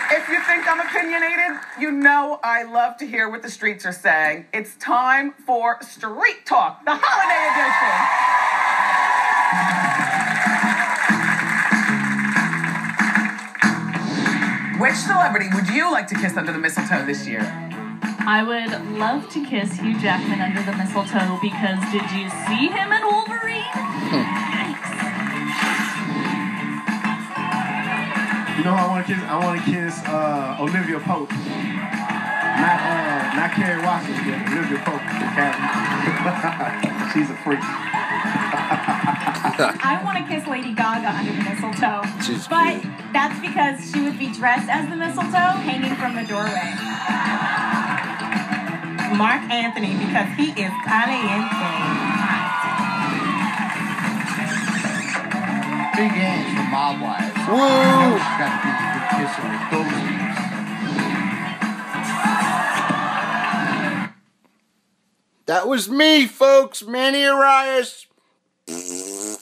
If you think I'm opinionated, you know I love to hear what the streets are saying. It's time for Street Talk, the holiday edition. Which celebrity would you like to kiss under the mistletoe this year? I would love to kiss Hugh Jackman under the mistletoe because did you see him in Wolverine? Yikes. You know who I want to kiss? I want to kiss Olivia Pope. Not Kerry Washington, Olivia Pope. She's a freak. I want to kiss Lady Gaga under the mistletoe. She's but cute. that's because she would be dressed as the mistletoe hanging from the doorway. Mark Anthony, because he is caliente. Big Ange from Mob Wives. Woo! She's got to be a good kisser with those lips. That was me, folks. Manny Arias.